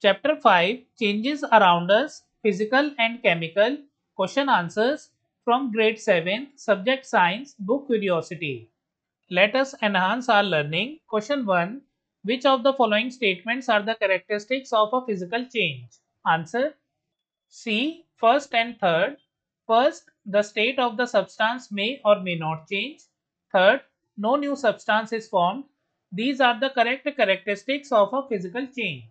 Chapter 5 Changes Around Us, Physical and Chemical, Question Answers from Grade 7, Subject Science, Book Curiosity. Let us enhance our learning. Question 1. Which of the following statements are the characteristics of a physical change? Answer C. First and third. First, the state of the substance may or may not change. Third, no new substance is formed. These are the correct characteristics of a physical change.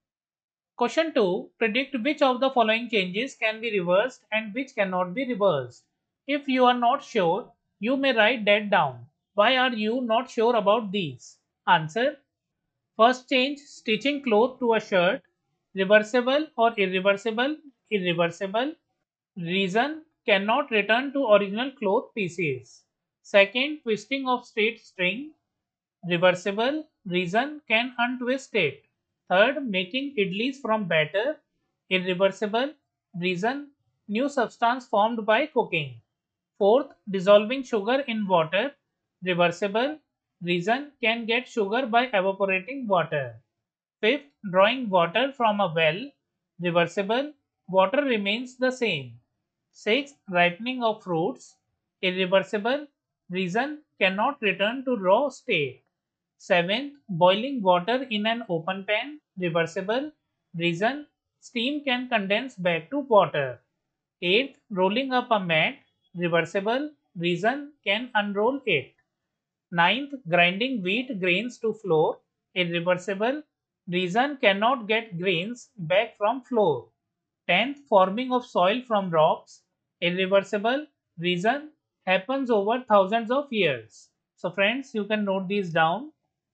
Question 2. Predict which of the following changes can be reversed and which cannot be reversed. If you are not sure, you may write that down. Why are you not sure about these? Answer. First change, stitching cloth to a shirt. Reversible or irreversible? Irreversible. Reason, cannot return to original cloth pieces. Second, twisting of straight string. Reversible. Reason, can untwist it. Third, making idlis from batter. Irreversible. Reason, new substance formed by cooking. Fourth, dissolving sugar in water. Reversible. Reason, can get sugar by evaporating water. Fifth, drawing water from a well. Reversible. Water remains the same. Sixth, ripening of fruits. Irreversible. Reason, cannot return to raw state. Seventh, boiling water in an open pan. Reversible. Reason, steam can condense back to water. Eighth, rolling up a mat. Reversible. Reason, can unroll it. Ninth, grinding wheat grains to flour. Irreversible. Reason, cannot get grains back from flour. 10th, forming of soil from rocks. Irreversible. Reason, happens over thousands of years. So friends, you can note these down.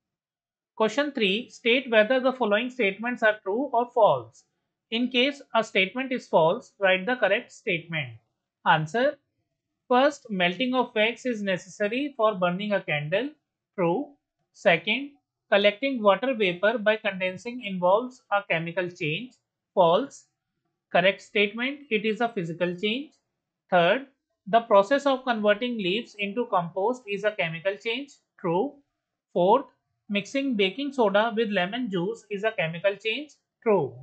Question 3. State whether the following statements are true or false. In case a statement is false, write the correct statement. Answer. First, melting of wax is necessary for burning a candle. True. Second, collecting water vapor by condensing involves a chemical change. False. Correct statement, it is a physical change. Third, the process of converting leaves into compost is a chemical change. True. Fourth, mixing baking soda with lemon juice is a chemical change. True.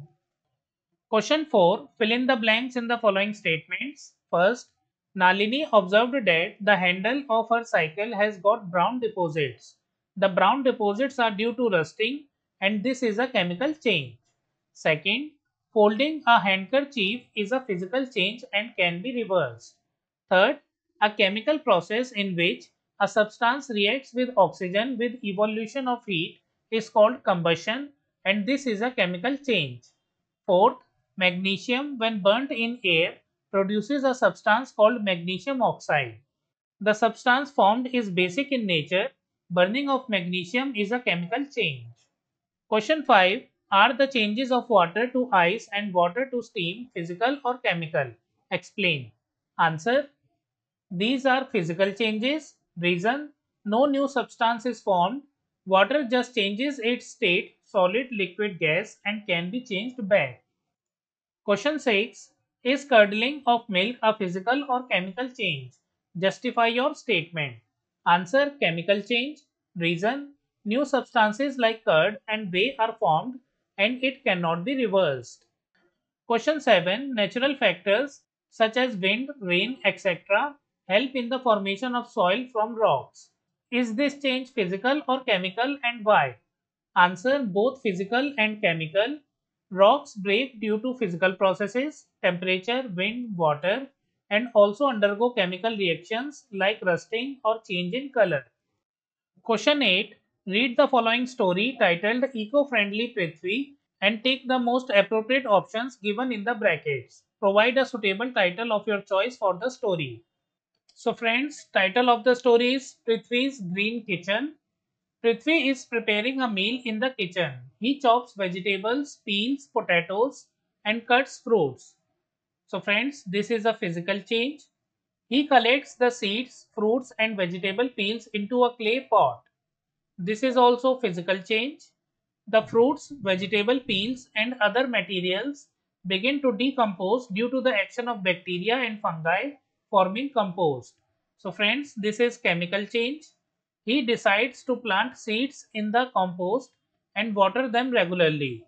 Question 4. Fill in the blanks in the following statements. First, Nalini observed that the handle of her cycle has got brown deposits. The brown deposits are due to rusting and this is a chemical change. Second, folding a handkerchief is a physical change and can be reversed. Third, a chemical process in which a substance reacts with oxygen with evolution of heat is called combustion and this is a chemical change. Fourth, magnesium when burnt in air produces a substance called magnesium oxide. The substance formed is basic in nature. Burning of magnesium is a chemical change. Question 5. Are the changes of water to ice and water to steam physical or chemical? Explain. Answer. These are physical changes. Reason. No new substance is formed. Water just changes its state, solid, liquid, gas, and can be changed back. Question 6. Is curdling of milk a physical or chemical change? Justify your statement. Answer. Chemical change. Reason. New substances like curd and whey are formed and it cannot be reversed. Question 7. Natural factors such as wind, rain, etc. help in the formation of soil from rocks. Is this change physical or chemical and why? Answer. Both physical and chemical. Rocks break due to physical processes, temperature, wind, water, and also undergo chemical reactions like rusting or change in color. Question 8. Read the following story titled Eco-friendly Prithvi and take the most appropriate options given in the brackets. Provide a suitable title of your choice for the story. So friends, title of the story is Prithvi's Green Kitchen. Prithvi is preparing a meal in the kitchen. He chops vegetables, peels potatoes, and cuts fruits. So friends, this is a physical change. He collects the seeds, fruits, and vegetable peels into a clay pot. This is also physical change. The fruits, vegetable peels, and other materials begin to decompose due to the action of bacteria and fungi forming compost. So friends, this is chemical change. He decides to plant seeds in the compost and water them regularly.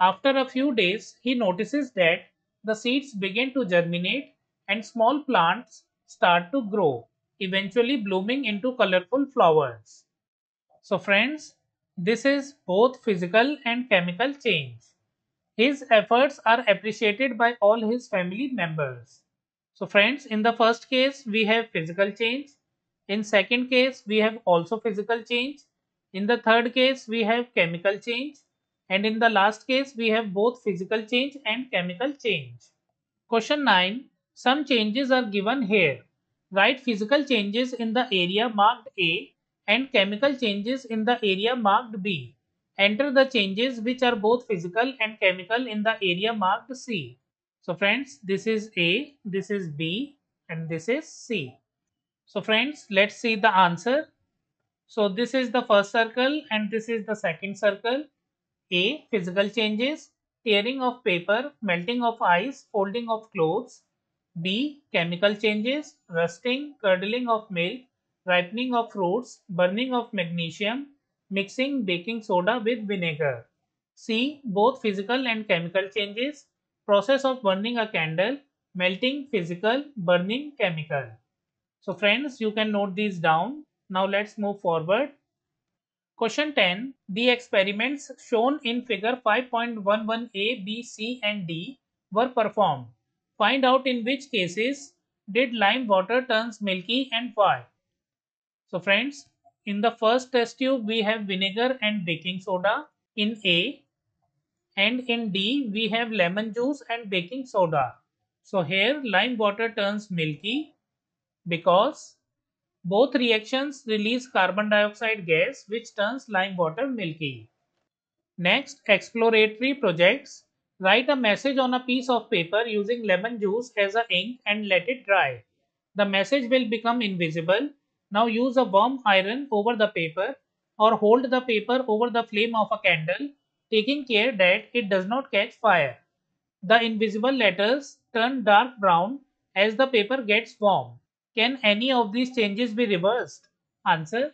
After a few days, he notices that the seeds begin to germinate and small plants start to grow, eventually blooming into colorful flowers. So friends, this is both physical and chemical change. His efforts are appreciated by all his family members. So friends, in the first case, we have physical change. In second case, we have also physical change. In the third case, we have chemical change. And in the last case, we have both physical change and chemical change. Question 9. Some changes are given here. Write physical changes in the area marked A and chemical changes in the area marked B. Enter the changes which are both physical and chemical in the area marked C. So friends, this is A, this is B, and this is C. So friends, let's see the answer. So this is the first circle and this is the second circle. A. Physical changes: tearing of paper, melting of ice, folding of clothes. B. Chemical changes: rusting, curdling of milk, ripening of fruits, burning of magnesium, mixing baking soda with vinegar. C. Both physical and chemical changes: process of burning a candle, melting physical, burning chemical. So friends, you can note these down. Now let's move forward. Question 10. The experiments shown in figure 5.11a, b, c and d were performed. Find out in which cases did lime water turns milky and why. So friends, in the first test tube we have vinegar and baking soda in A, and in D we have lemon juice and baking soda. So here lime water turns milky because both reactions release carbon dioxide gas which turns lime water milky. Next, exploratory projects. Write a message on a piece of paper using lemon juice as a ink and let it dry. The message will become invisible. Now use a warm iron over the paper or hold the paper over the flame of a candle, taking care that it does not catch fire. The invisible letters turn dark brown as the paper gets warm. Can any of these changes be reversed? Answer: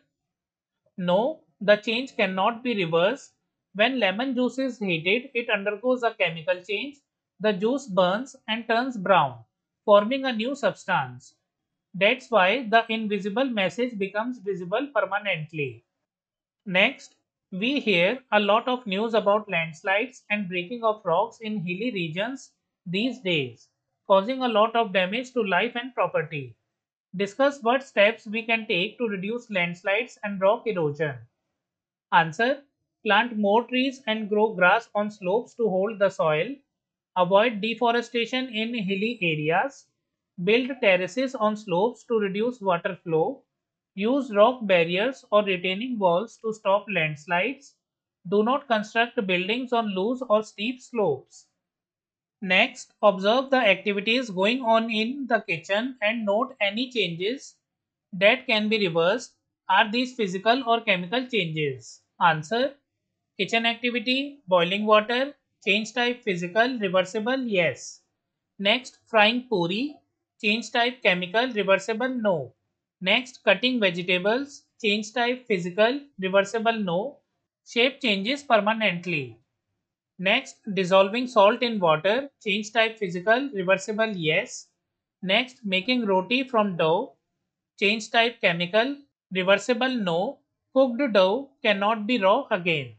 no, the change cannot be reversed. When lemon juice is heated, it undergoes a chemical change. The juice burns and turns brown, forming a new substance. That's why the invisible message becomes visible permanently. Next, we hear a lot of news about landslides and breaking of rocks in hilly regions these days, causing a lot of damage to life and property. Discuss what steps we can take to reduce landslides and rock erosion. Answer: plant more trees and grow grass on slopes to hold the soil. Avoid deforestation in hilly areas. Build terraces on slopes to reduce water flow. Use rock barriers or retaining walls to stop landslides. Do not construct buildings on loose or steep slopes. Next, observe the activities going on in the kitchen and note any changes that can be reversed. Are these physical or chemical changes? Answer: kitchen activity, boiling water, change type physical, reversible, yes. Next, frying puri, change type chemical, reversible, no. Next, cutting vegetables, change type physical, reversible, no. Shape changes permanently. Next, dissolving salt in water, change type physical, reversible, yes. Next, making roti from dough, change type chemical, reversible, no. Cooked dough cannot be raw again.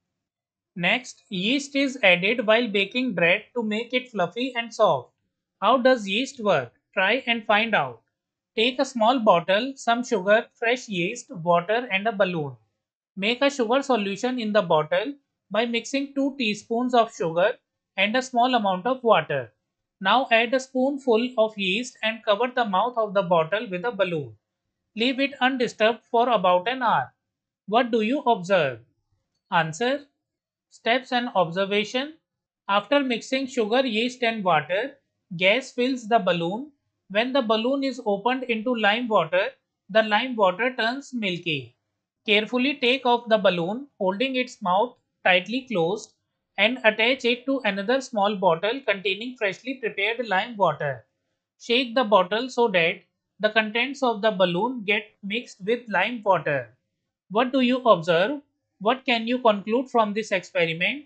Next, yeast is added while baking bread to make it fluffy and soft. How does yeast work? Try and find out. Take a small bottle, some sugar, fresh yeast, water and a balloon. Make a sugar solution in the bottle by mixing 2 teaspoons of sugar and a small amount of water. Now add a spoonful of yeast and cover the mouth of the bottle with a balloon. Leave it undisturbed for about an hour. What do you observe? Answer: steps and observation. After mixing sugar, yeast and water, gas fills the balloon. When the balloon is opened into lime water, the lime water turns milky. Carefully take off the balloon, holding its mouth tightly closed, and attach it to another small bottle containing freshly prepared lime water. Shake the bottle so that the contents of the balloon get mixed with lime water. What do you observe? What can you conclude from this experiment?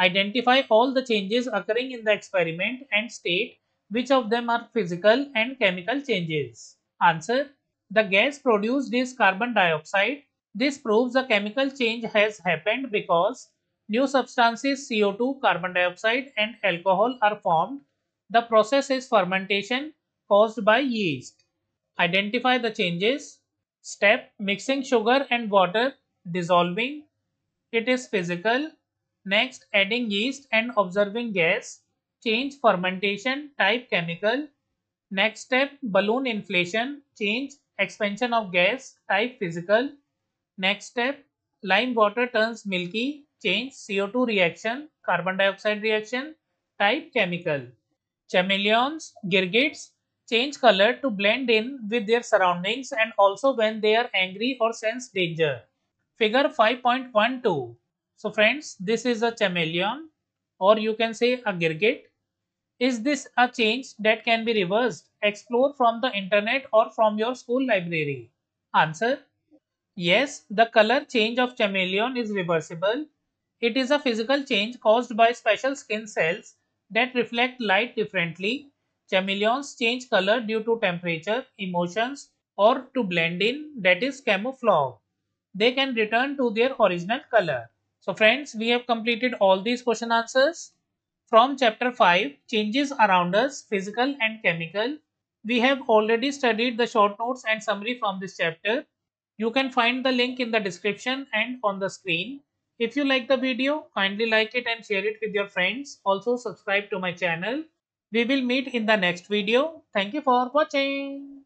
Identify all the changes occurring in the experiment and state which of them are physical and chemical changes. Answer. The gas produced is carbon dioxide. This proves a chemical change has happened because new substances CO2, carbon dioxide and alcohol are formed. The process is fermentation caused by yeast. Identify the changes. Step. Mixing sugar and water, dissolving. It is physical. Next, adding yeast and observing gas. Change fermentation, type chemical. Next step, balloon inflation. Change expansion of gas, type physical. Next step, lime water turns milky. Change CO2 reaction, carbon dioxide reaction, type chemical. Chameleons, Girgits change color to blend in with their surroundings and also when they are angry or sense danger. Figure 5.12. So friends, this is a chameleon or you can say a Girgit. Is this a change that can be reversed? Explore from the internet or from your school library. Answer. Yes, the color change of chameleon is reversible. It is a physical change caused by special skin cells that reflect light differently. Chameleons change color due to temperature, emotions, or to blend in, that is camouflage. They can return to their original color. So friends, we have completed all these question answers. From chapter 5, changes around us, physical and chemical. We have already studied the short notes and summary from this chapter. You can find the link in the description and on the screen. If you like the video, kindly like it and share it with your friends. Also subscribe to my channel. We will meet in the next video. Thank you for watching.